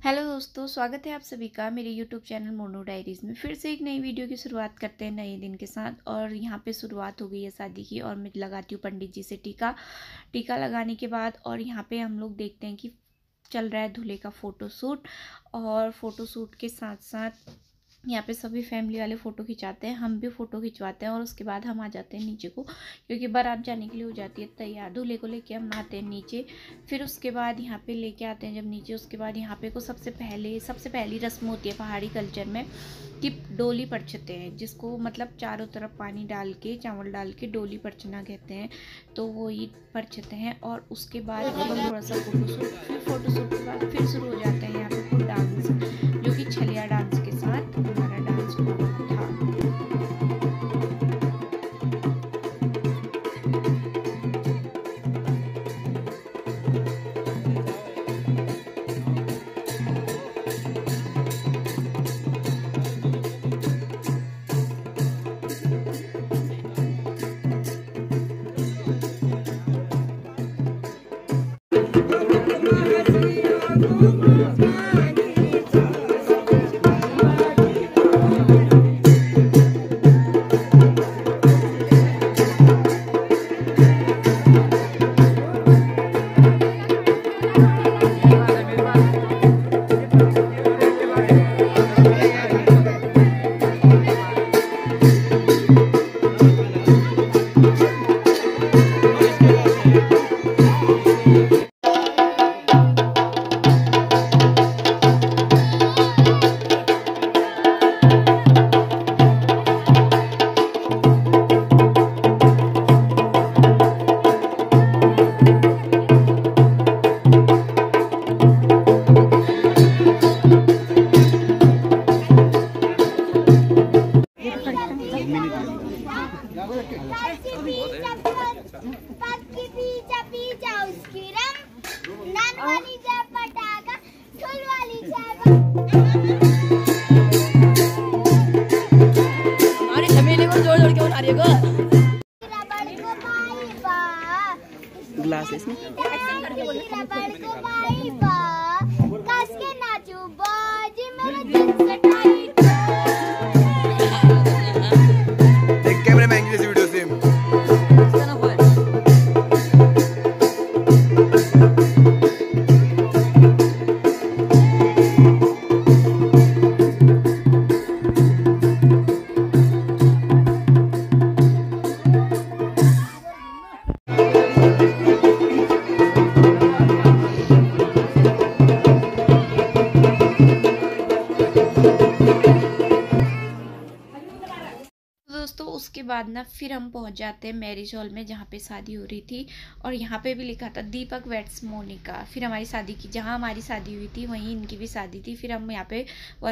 Hello दोस्तों, स्वागत है आप सभी का मेरे यूट्यूब चैनल मोनू डायरीज़ में। फिर से एक नई वीडियो की शुरुआत करते हैं नए दिन के साथ। और यहाँ पे शुरुआत हो गई है शादी की और मैं लगाती हूँ पंडित जी से टीका लगाने के बाद। और यहाँ पे हम लोग देखते हैं कि चल रहा है दूल्हे का फ़ोटोशूट। और फ़ोटोशूट के साथ साथ यहाँ पे सभी फैमिली वाले फ़ोटो खिंचाते हैं, हम भी फ़ोटो खिंचवाते हैं। और उसके बाद हम आ जाते हैं नीचे को, क्योंकि बारात जाने के लिए हो जाती है तैयार। दूल्हे को लेके हम आते हैं नीचे। फिर उसके बाद यहाँ पे लेके आते हैं जब नीचे, उसके बाद यहाँ पे को सबसे पहली रस्म होती है पहाड़ी कल्चर में कि डोली परछते हैं, जिसको मतलब चारों तरफ पानी डाल के चावल डाल के डोली परछना कहते हैं। तो वो ही परछते हैं। और उसके बाद हम थोड़ा सा फ़ोटोशूट के बाद फिर शुरू हो जाते हैं यहाँ पे फुल डांस, जो कि छलिया डांस के साथ हमारा डांस हुआ था। ग्लासेस में कैमरे में एंगल वीडियो सेम दोस्तों। उसके बाद ना फिर हम पहुंच जाते हैं मैरिज हॉल में, जहाँ पे शादी हो रही थी। और यहाँ पे भी लिखा था दीपक वेड्स मोनिका। फिर हमारी शादी की, जहाँ हमारी शादी हुई थी वहीं इनकी भी शादी थी। फिर हम यहाँ पे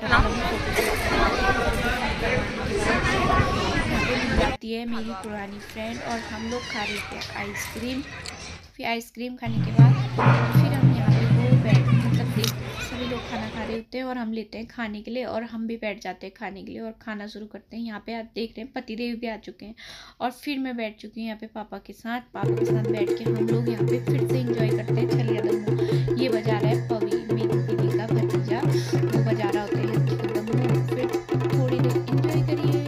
जाती है मेरी पुरानी फ्रेंड, और हम लोग खा रहे थे आइसक्रीम। फिर आइसक्रीम खाने के बाद फिर हम यहाँ पे सभी लोग खाना खा रहे होते हैं और हम लेते हैं खाने के लिए, और हम भी बैठ जाते हैं खाने के लिए और खाना शुरू करते हैं। यहाँ पे आप देख रहे हैं पतिदेव भी आ चुके हैं और फिर मैं बैठ चुकी हूँ यहाँ पे पापा के साथ बैठ के हम लोग यहाँ पे फिर से एंजॉय करते हैं छलिया दम्मू। ये बजा रहा है पवी, मेरी दीदी का भतीजा, वो बजा रहा होता है दम्मू। फिर थोड़ी देर एंजॉय करिए।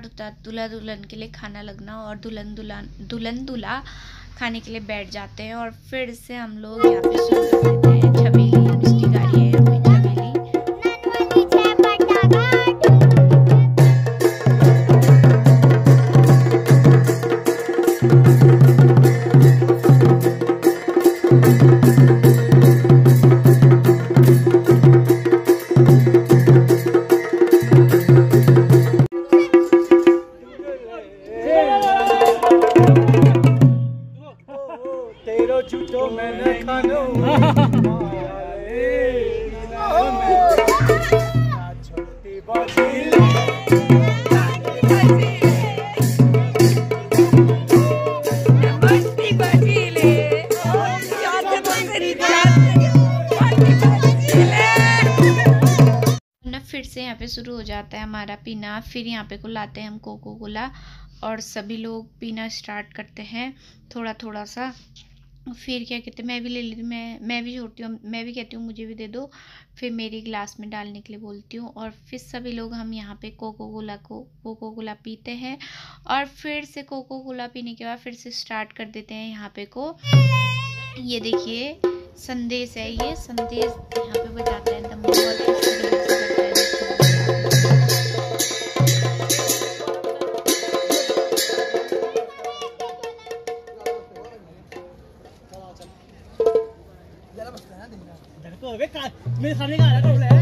होता है दूल्हा दुल्हन के लिए खाना लगना, और दुल्हन दूल्हा खाने के लिए बैठ जाते हैं। और फिर से हम लोग यहाँ पे शुरू कर देते हैं छबीली मिष्टी गाड़ी है यहाँ पे छबीली। फिर से यहाँ पे शुरू हो जाता है हमारा पीना। फिर यहाँ पे को लाते हैं हम कोको कोला और सभी लोग पीना स्टार्ट करते हैं थोड़ा थोड़ा सा। फिर क्या कहते हैं, मैं भी ले लेती हूँ, मैं भी छोड़ती हूँ, मैं भी कहती हूँ मुझे भी दे दो। फिर मेरी गिलास में डालने के लिए बोलती हूँ और फिर सभी लोग हम यहाँ पे कोको कोला पीते हैं। और फिर से कोको कोला पीने के बाद फिर से स्टार्ट कर देते हैं यहाँ पे को। ये देखिए संदेश है, ये संदेश यहाँ पे बजाता है एकदम बहुत मेरे सामने का आ रहा है।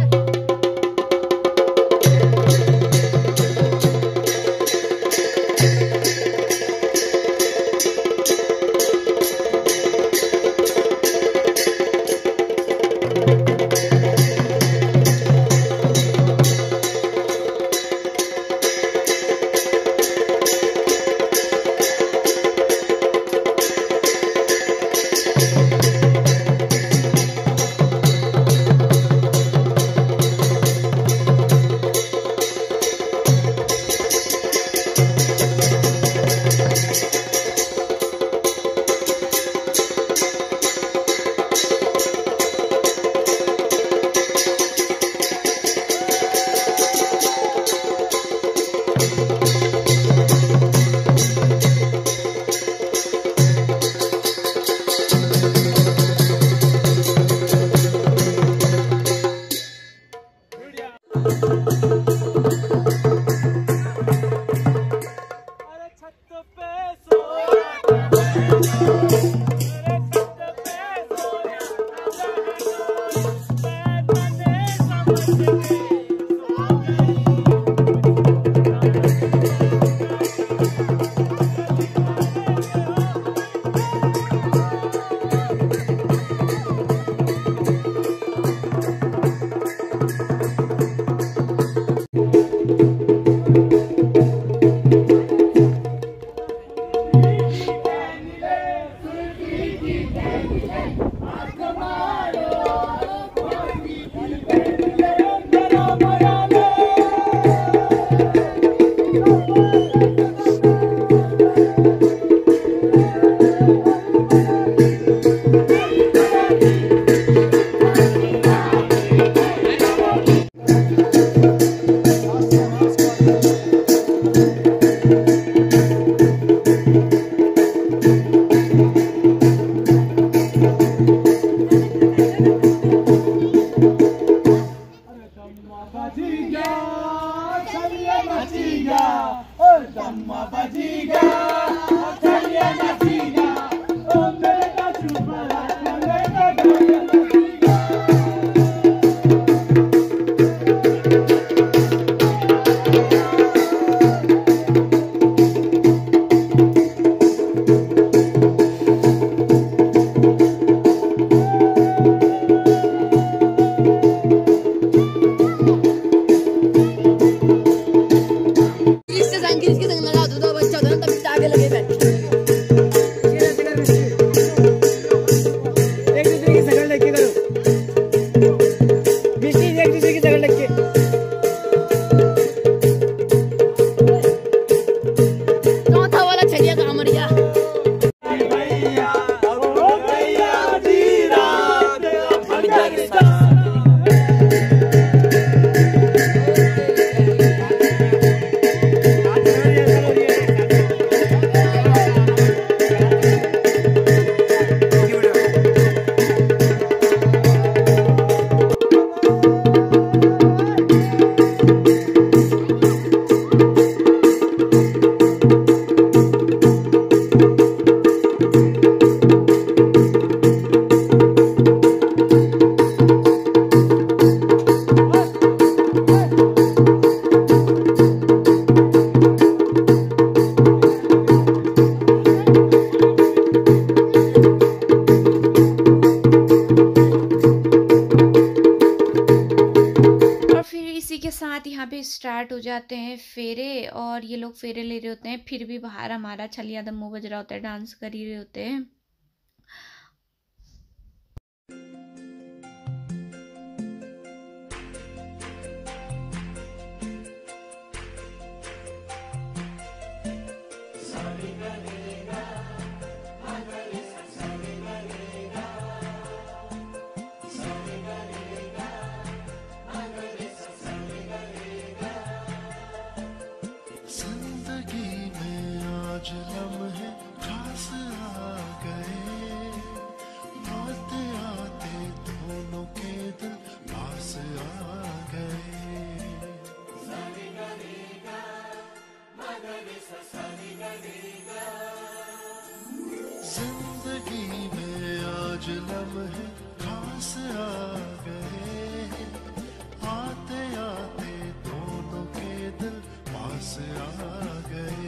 और ये लोग फेरे ले रहे होते हैं, फिर भी बाहर हमारा छलिया दम्मू बज रहा होता है, डांस कर ही रहे होते हैं। आज लम्हे खास आ गए, आते आते दोनों के दिल पास आ गए। जिंदगी में आज लम्हे खास आ गए, आते आते दोनों के दिल पास आ गए।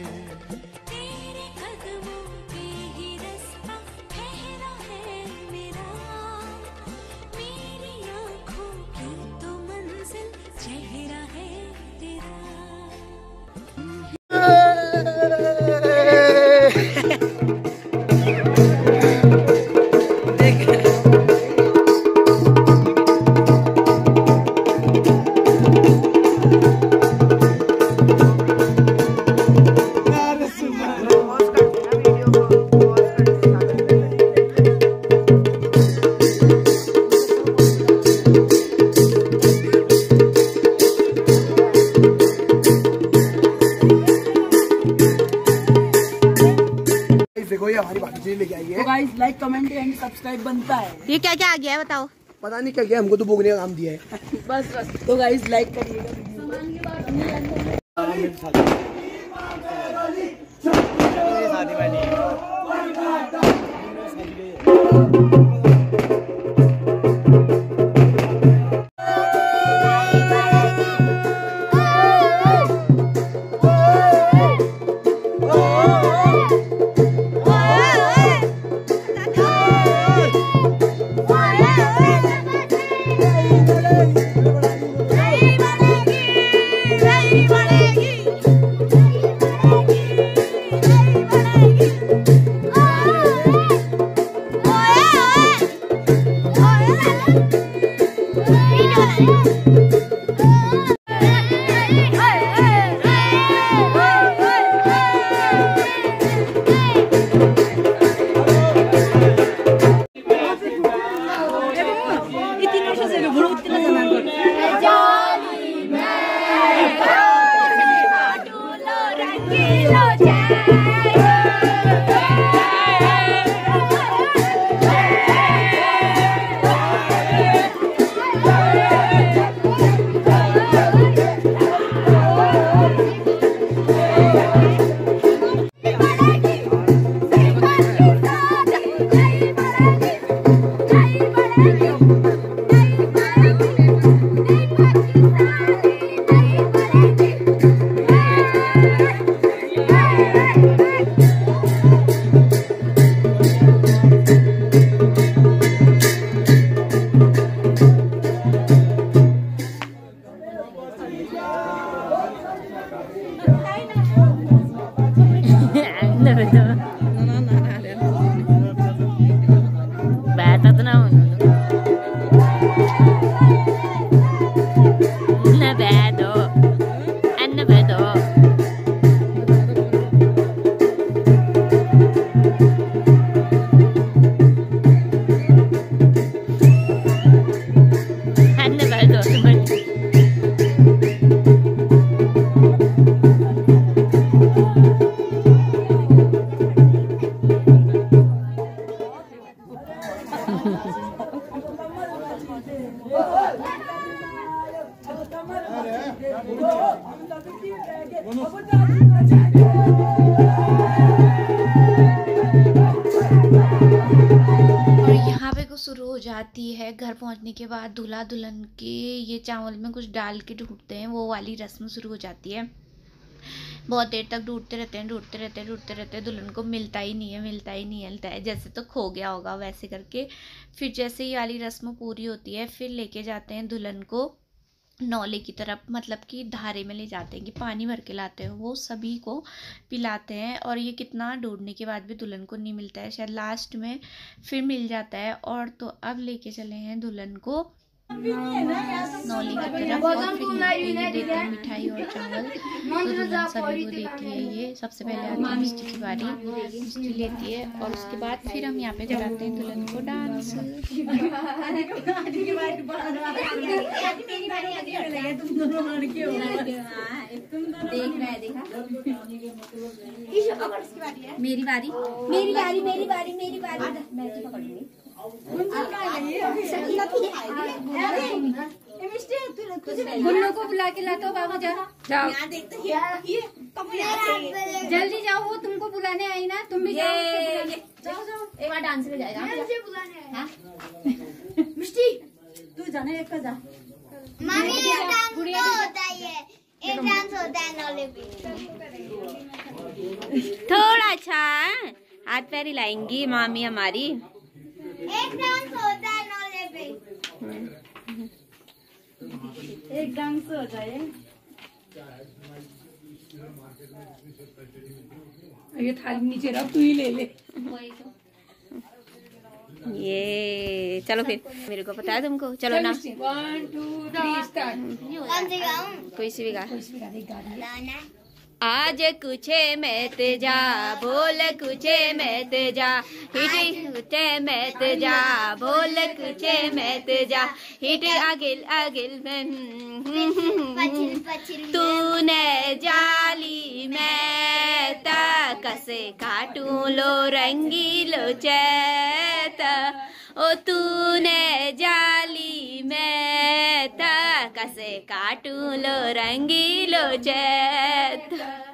देखो ये हमारी भाभी लेके आई है। तो guys like comment and subscribe बनता है। ये क्या क्या आ गया है बताओ? पता नहीं क्या हमको तो भोगने का काम दिया है। बस तो गाइस लाइक करिएगा। और यहाँ पे कुछ शुरू हो जाती है। घर पहुँचने के बाद दूल्हा दुल्हन के ये चावल में कुछ डाल के ढूंढते हैं, वो वाली रस्म शुरू हो जाती है। बहुत देर तक ढूंढते रहते हैं, दुल्हन को मिलता ही नहीं है, जैसे तो खो गया होगा वैसे करके। फिर जैसे ये वाली रस्म पूरी होती है, फिर लेके जाते हैं दुल्हन को नौले की तरफ, मतलब कि धारे में ले जाते हैं कि पानी भर के लाते हैं, वो सभी को पिलाते हैं। और ये कितना ढूंढने के बाद भी दुल्हन को नहीं मिलता है, शायद लास्ट में फिर मिल जाता है। और तो अब लेके चले हैं दुल्हन को नौली की तरफ, और फिर ये देते हैं मिठाई और चावल। तो दुल्हन सभी को देती है। ये सबसे पहले आती है मिष्टी की बारी, मिष्टी लेती है और उसके बाद फिर हम यहाँ पे कराते हैं दुल्हन को डांस। मेरी बारी मेरी बारी मेरी बारी मेरी बारी मैं तो पकड़ूंगी। गुल्लो को बुला के लाते हो बाबा, जाओ जल्दी जाओ, वो तुमको बुलाने आई ना, तुम भी जाओ जाओ। एक बार डांस में जाएगा मिष्टी, तू जाना एक का जा। मामी एक डांस होता है, एक डांस होता है नौले पे। थोड़ा अच्छा हाथ पैर हिलाएंगी मामी हमारी। एक डांस होता है नौले पे। एक डांस हो जाए। ये थाली नीचे रख, तू ही ले ले। ये चलो फिर, मेरे को पता है तुमको, चलो ना। 1 2 3 स्टार्ट। कौन सी गाऊं? कोई सी भी गा। गाना। आज कुछ मत जा, बोल कुछ मत जा, हिट कुछ मत जा, बोल कुछ मत जा, हिट आगिल आगिल तूने जाली मैं कसे काटू लो रंगीलो चैत, ओ तूने जाली मैं कसे काटू लो रंगीलो चैत।